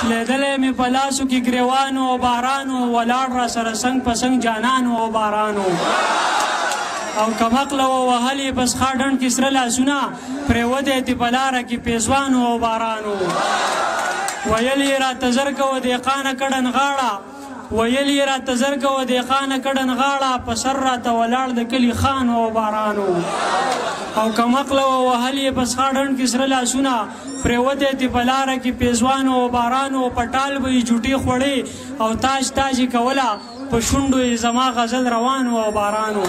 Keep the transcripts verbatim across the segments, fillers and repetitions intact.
لیدلی مې په لاسو کې ګریوانو او بارانو ولاړ را سره څنګ په څنګ جانانو او بارانو او کمقله ووهلې په سخا ډنډ کې سره لاسونه پرېوتی دې په لاره کې پیزوانو او بارانو ویل یې راته زر کوه دهقانه کډن غاړه ویل یې راته زر کوه دهقانه کډن غاړه په سر راته ولاړ د کلي خانو او بارانو او کمقله ووهلې په سخا ډنډ کې سره لاسونه پرېوتی دې په لاره کې پیزوانو او بارانو په ټال به یې جوټې خوړې او تاج تاج یې کوله په شونډو یې زما غزل روانو او بارانو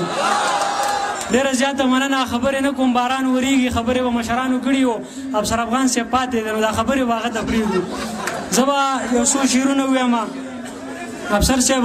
ډېره زیاته مننه خبرې نه کوم باران وریږي خبرې به مشرانو کړي وو افسر افغان صاحب پاتې دی نو دا خبرې به هغه ته پرېږدو زه به یو څو شعرونه ووایم افسر صاحب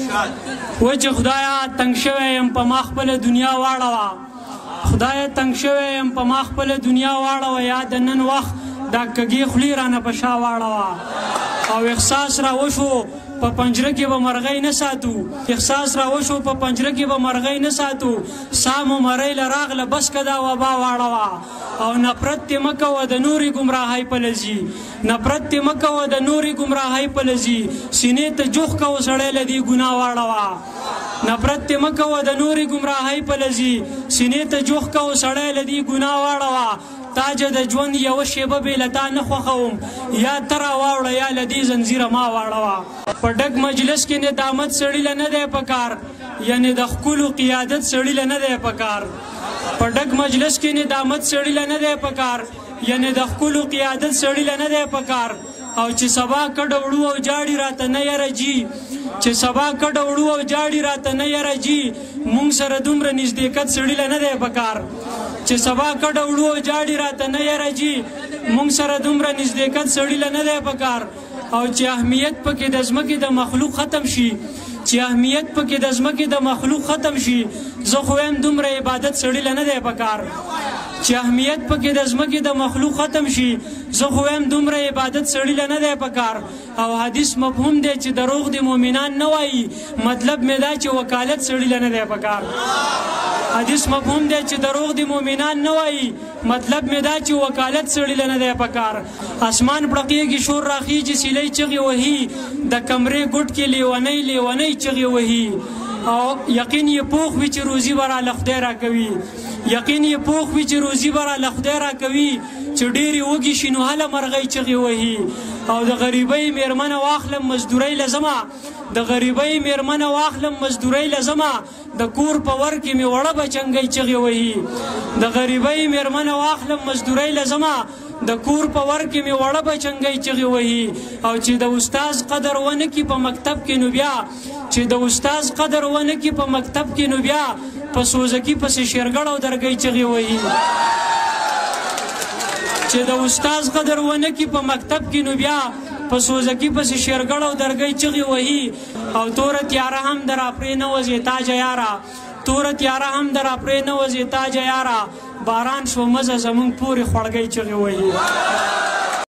وایي چې خدایه تنګ شوی یم په ما خپله دنیا واړوه خدایه تنګ شوی یم په ما خپله دنیا واړوه یا د نن وخت دا کږې خولې رانه په شا واړوه او احساس را وشو په پنجره کې به مرغۍ نه ساتو احساس را وشو په پنجره کې به مرغۍ نه ساتو سا مو مرۍ له راغله بس که دا وبا واړوه او نفرت دې مه کوه د نورې ګمراهۍ پله ځي نفرت دې مه کوه د نورې ګمراهۍ پله ځي سینې ته جوخ کوه سړی له دې ګناه واړوه نفرت دې مه کوه د نورې ګمراهۍ پله ځي سینې ته جوخ کوه سړی له دې ګناه واړوه تاجه د ژوند یوه شیبه بې له تا نه خوښوم یا ته راواوړه یا له دې زنځیره ما واړوه په ډک مجلس کې ندامت سړي له نه دی پکار یعنې د ښکلو قیادت سړي له نه دی پکار په ډک مجلس کې ندامت سړي له نه دی پکار یعنې د ښکلو قیادت سړي له نه دی پکار او چې سبا کډه وړو او جاړي راته نه یره جي چې سبا کډه وړو او جاړي راته نه یره جي مونږ سره دومره نږدېکت سړي له نه دی پکار چې سبا کډه وړو او جاړي راته نه یره جي مونږ سره دومره نږدېکت سړي له نه دی پکار او چې اهمیت پکې د ځمکې د مخلوق ختم شي چې اهمیت پکې د ځمکې د مخلوق ختم شي زه خو وایم دومره عبادت سړي له نه دی پکار چې اهمیت پکې د ځمکې د مخلوق ختم شي زه خو وایم دومره عبادت سړي له نه دی پکار او حدیث مفهوم دی چې دروغ د مؤمنان نه وایي مطلب مې دا چې وکالت سړي له نه دی پکار حدیث مفهوم دی چې دروغ د مؤمنان نه وایي مطلب مې دا چې وکالت سړي له نه دی پکار اسمان پړقېږي شور راخیږي سیلۍ چغې وهي د کمرې ګوټ کې لیونۍ لیونۍ چغې وهي او یقین یې پوخ وي چې روزي به راله خدای راکوي یقین یې پوخ وي چې روزي به راله خدای راکوي چې ډېرې وږي شي نو هله مرغۍ چغې وهي او د غریبۍ میرمنه واخلم مزدورۍ لزمه د غریبۍ میرمنه واخلم مزدورۍ لزمه د کور په ور کې مې وړه بچنګۍ چغې وهي د غریبۍ میرمنه واخلم مزدورۍ لزمه د کور په ور کې مې وړه بچنګۍ چغې وهي او چې د استاز قدر ونه کړي په مکتب کې نو بیا چې د استاز قدر ونه کړي په مکتب کې نو بیا په سوزکي پسې شیرګړ او درګۍ چغې وهي چې د استاز قدر ونه کړي په مکتب کې نو بیا په سوزکي پسې شیرګړ او درګۍ چغې وهي او توره تیاره هم در اپرې نه وځې تاجه یاره توره تیاره هم در اپرې نه وځې تاجه یاره باران شو مزه زمونږ پورې خوړګۍ چغې وهي